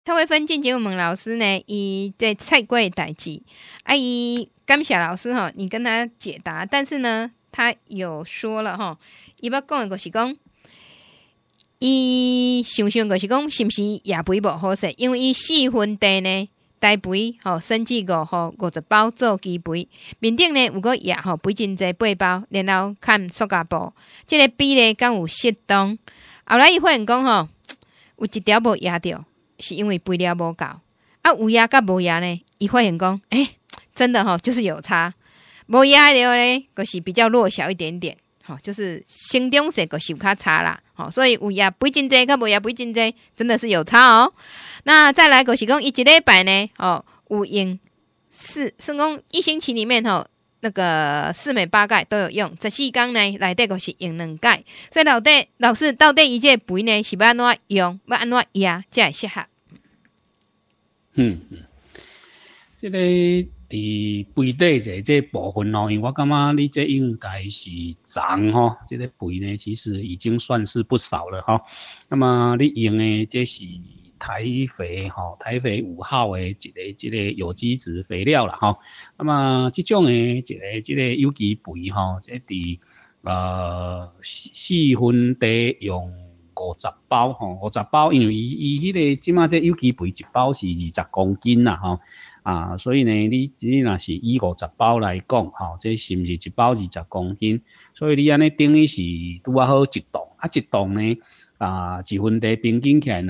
透过分进节问老师呢，伊在菜龟的代志，伊感谢老师哈，你跟他解答，但是呢，他有说了哈，伊要讲的就是讲，伊想就是讲，是毋是夜肥无好势？因为伊4分地呢，大肥吼，甚至50包做鸡肥，面顶呢有个夜吼，肥真济8包，然后看塑胶布，即个比例敢有适当？后来伊发现讲吼，有一条无压着。是因为肥料无够，有压甲无压呢？伊发现讲，真的就是有差。无压的呢，就是比较弱小一点点，就是成长势就是有较差啦。所以有压肥真济，甲无压肥真济，真的是有差哦。那再来就是讲，伊一礼拜呢，有用是讲1星期里面那个4镁8钙都有用，14天呢内底就是用2钙。所以老师到底伊这个肥呢是要安怎用，要安怎压才会适合？ 这个伫肥底这部分因为我感觉你这应该是长这个肥呢其实已经算是不少了那么你用的这是台肥5号的一个有机质肥料啦那么这种的一个有机肥这伫4分地用50包50包，因为伊迄个即马这有机肥一包是20公斤啦所以呢，你若是以50包来讲这是毋是一包20公斤？所以你安尼等于是拄啊好一栋一栋呢一分地平均起来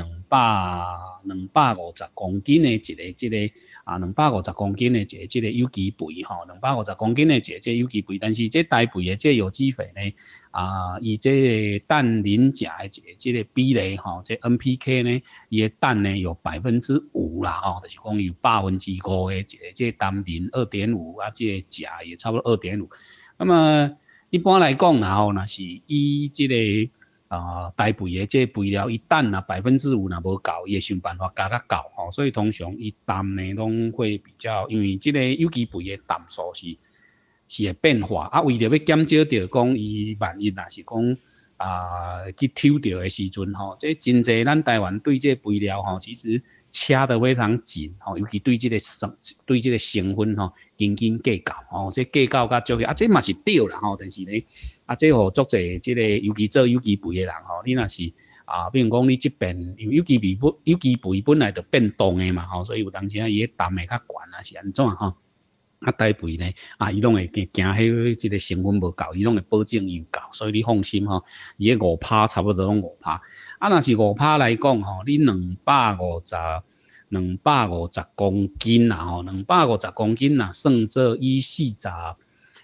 250公斤的一个250公斤的一个有机肥250公斤的一个有机肥，但是这台肥的这有机肥呢伊这氮磷钾的这个比例这 NPK 呢伊的氮呢有5%啦就是讲有5%的一个这氮磷 2.5 这个钾也差不多 2.5。那么一般来讲若是以这个台肥的这肥料，伊氮5%若无够，伊会想办法加较够所以通常伊氮呢拢会比较，因为这个有机肥的氮素是会变化为了要减少掉讲伊万一若是讲去抽掉的时阵这真济咱台湾对这肥料其实掐得非常紧尤其对这个成分斤斤计较这计较甲足这嘛是对啦但是呢这互足济这个尤其做有机肥的人你若是比如讲你这边因为有机肥本来就变动的嘛所以有当时伊的氮会较悬是安怎台肥呢伊拢会惊迄这个成分无够，伊拢会保证有够，所以你放心伊的5%差不多拢5%若是5%来讲你250公斤啦250公斤算做以40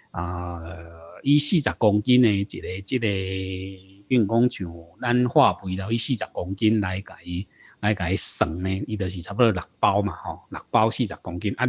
公斤的一个比如讲像咱化肥料以40公斤来甲伊算呢，伊就是差不多6包嘛6包40公斤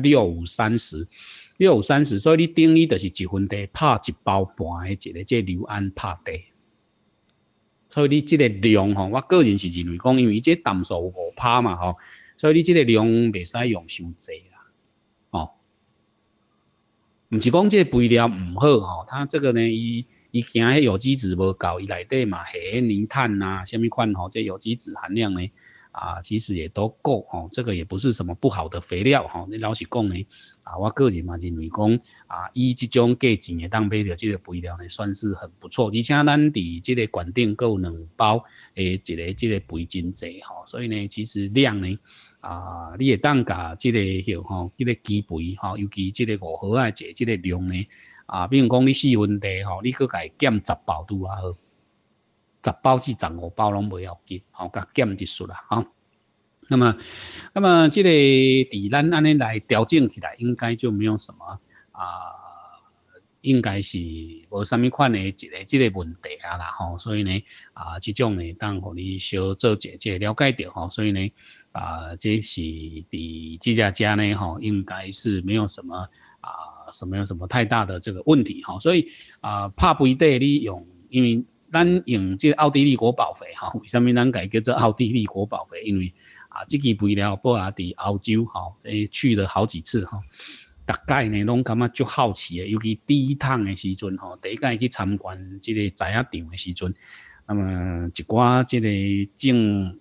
6×30，所以你等于就是1分地拍1包半的一个这硫胺拍地，所以你这个量我个人是认为讲，因为这氮素有5%嘛所以你这个量袂使用伤济啦不是讲这个肥料唔好它这个呢伊惊迄有机质无够，伊内底嘛下泥炭什么款这有机质含量呢其实也都够这个也不是什么不好的肥料你老实讲呢我个人嘛认为讲以这种价钱会当买到这个肥料呢算是很不错，而且咱伫这个馆顶还有2包一个这个肥真济所以呢其实量呢你会当甲这个这个基肥尤其这个5毫仔这个量呢比如讲你4分地你去甲伊减10包拄好，10包至15包拢不要紧甲减一束啦那么这个伫咱安尼来调整起来应该就没有什么应该是无什么款的这个问题啦所以呢这种呢当互你小做一个了解到所以呢这是伫这家呢应该是没有什么什么太大的这个问题所以拍肥底你用，因为咱用这个奥地利国宝肥为什么咱叫做奥地利国宝肥？因为这支肥料不伫欧洲去了好几次大概呢拢感觉足好奇的，尤其第一趟的时阵第一届去参观这个栽仔场的时阵，那么一寡这个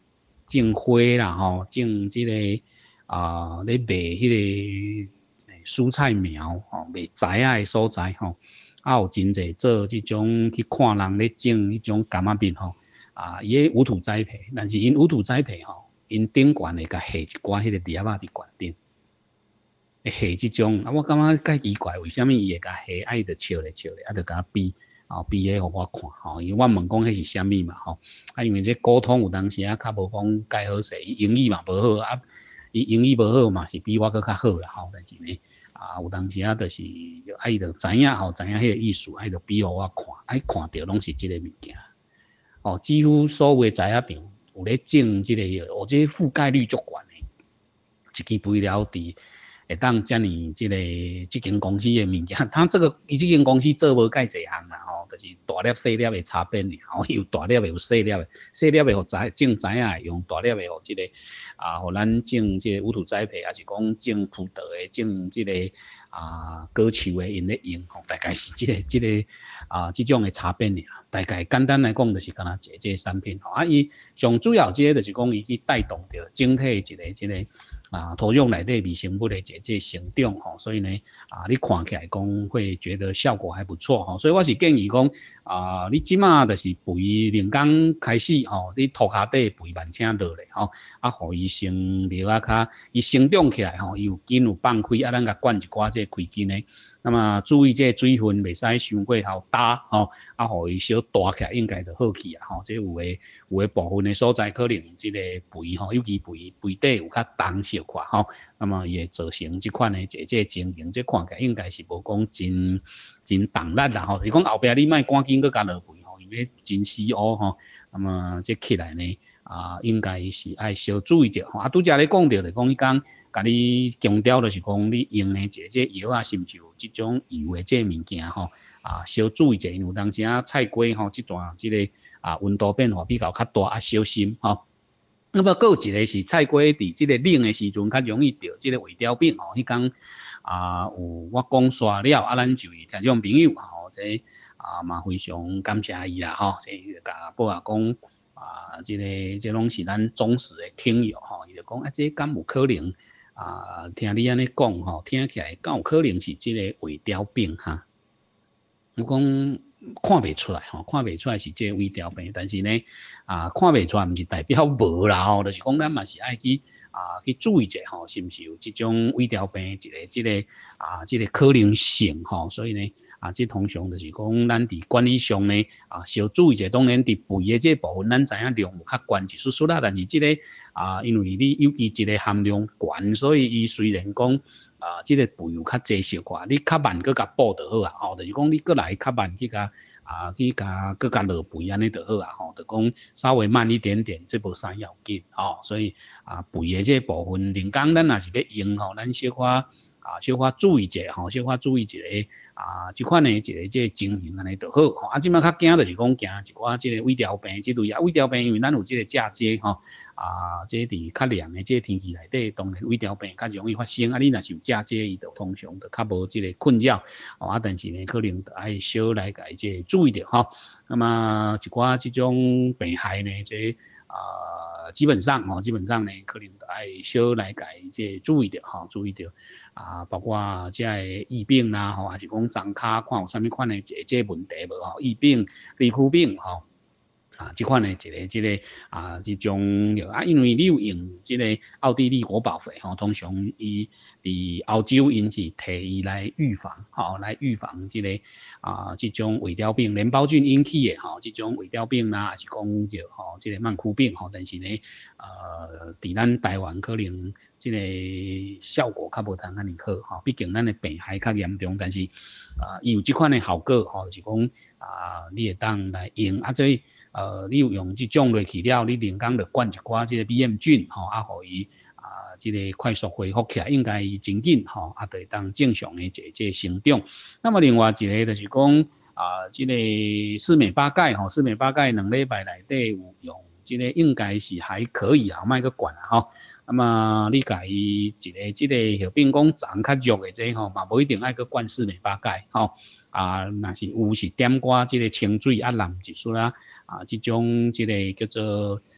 种花啦吼，种即个咧卖迄个蔬菜苗吼，卖栽仔诶所在吼，有真侪做即种去看人咧种迄种柑仔面吼，伊个无土栽培，但是因无土栽培吼，因顶悬会甲下一寡迄个叶仔伫悬顶。下即种，我感觉介奇怪，为虾米伊会甲下爱着笑咧，就甲比，比咧互我看，因为我问讲迄是虾米嘛，因为这沟通有当时较无讲介好势，伊英语嘛无好，伊英语无好嘛是比我搁较好啦，但是呢，有当时就是爱着知影知影迄个意思，爱着比互我看，爱看着拢是即个物件，几乎所有栽仔场有咧种即个药，这覆盖率足悬诶，一支肥料伫。会当遮尔即间公司的物件，他伊即间公司做无介济项啦，就是大粒细粒的差别尔，有大粒的有细粒的，细粒的互种栽啊用，大粒的互即个互咱种即个无土栽培，还是讲种葡萄的，种即个果树的，因咧用，大概是即种的差别尔。大概简单来讲，就是敢若即个产品，伊上主要即个就是讲伊去带动着整体即个土壤内底微生物的这成长所以呢你看起来讲会觉得效果还不错所以我是建议讲你即马就是肥零工开始你土骹底肥慢请落咧互伊生苗较伊生长起来伊有根有放开咱甲灌一寡这开根的。那么注意这水分袂使伤过头大互伊小大起来应该就好去这有诶部分的所在可能这个肥尤其肥底有较重小块那么伊会造成这款的这情形，这看起来应该是无讲真重力啦就是讲后壁你莫赶紧搁加落肥因为真死乌那么这起来呢应该是爱小注意者拄则咧讲着就讲伊讲甲你强调就是讲你用的这药是毋是有即种油的这物件小注意者，因为有当时菜瓜即段即个温度变化比较大小心那么还有一个是菜瓜伫即个冷的时阵较容易得即个胃凋病迄天有我讲煞了咱就听众朋友这嘛非常感谢伊啦这甲报讲这拢是咱忠实的听友伊就讲这敢有可能听你安尼讲听起来敢有可能是即个胃凋病我讲看袂出来看袂出来是即个胃凋病，但是呢看袂出来毋是代表无啦就是讲咱嘛是爱去注意者是毋是有即种胃凋病即个可能性所以呢这通常就是讲咱伫管理上呢小注意者，当然伫肥的这部分咱知影量有较悬一丝丝啦，但是这个因为你尤其这个含量悬，所以伊虽然讲这个肥有较济小块，你较慢搁甲补就好就是讲你搁来较慢去甲搁甲落肥安尼就好就讲稍微慢一点点，这无啥要紧所以肥的这部分人工咱若是要用咱小可注意者小可注意一下即款的一个这情形安尼就好即摆较惊就是讲惊一寡即个胃凋病即类胃凋病因为咱有即个嫁接这伫较凉的这天气内底，当然胃凋病较容易发生你若是有嫁接伊就通常就较无即个困扰但是呢可能就爱小来甲伊这注意着那么一寡即种病害呢这基本上呢可能就爱小来甲伊这注意着包括这疫病啦还是讲长骹看有啥物款的这问题无疫病、皮肤病即款的即种药因为你有用即个奥地利国宝费通常伊伫欧洲因是摕伊来预防来预防即个即种胃凋病、淋巴菌引起的即种胃凋病啦，还是讲着即个曼枯病但是呢伫咱台湾可能即个效果较无通安尼好毕竟咱的病害较严重，但是伊有即款的效果就是讲你会当来用所以你有用即种落去了，你人工就灌一寡即个 BM 菌互伊即个快速恢复起来，应该真紧就会当正常的这生长。那么另外一个就是讲即个四美八钙四美八钙2礼拜内底有用，即个应该是还可以莫去灌那么你甲伊一个即个小病讲长较弱的这嘛无一定爱去灌四美八钙若是有是点寡即个清水淋一丝啦即种即个叫做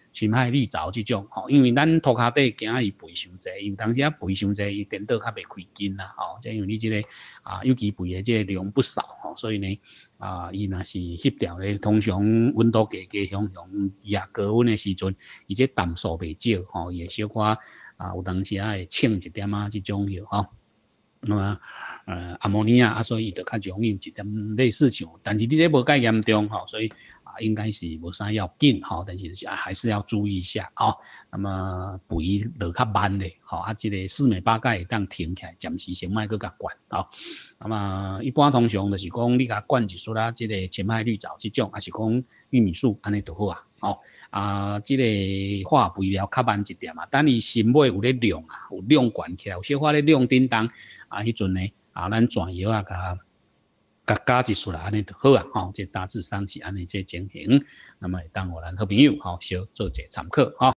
深海绿藻这种吼，因为咱涂骹底惊伊肥伤济，有当时啊肥伤济，伊电倒较袂开筋啦吼，即因为你这个有机肥的这个量不少吼，所以呢伊若是翕条咧，通常温度加向高温的时阵，伊这氮素袂少吼，伊会小可有当时会清一点这种药吼。那么阿摩尼亚所以伊就较容易有一点类似像，但是你这无介严重吼，所以应该是无啥要紧吼，但是还是要注意一下哦。那么肥落较慢咧吼，这个4暝8盖会当停起来，暂时先莫搁甲灌吼。那么一般通常就是讲你甲灌一束啦，这个深海绿藻这种，还是讲玉米素安尼就好啊。哦这个化肥了较慢一点啊，等伊心尾有咧量有量悬起来，有小可咧量叮当迄阵呢咱转药甲加一束啦，安尼就好啊。这大致上是安尼这情形，那么当我咱好朋友小做一个参考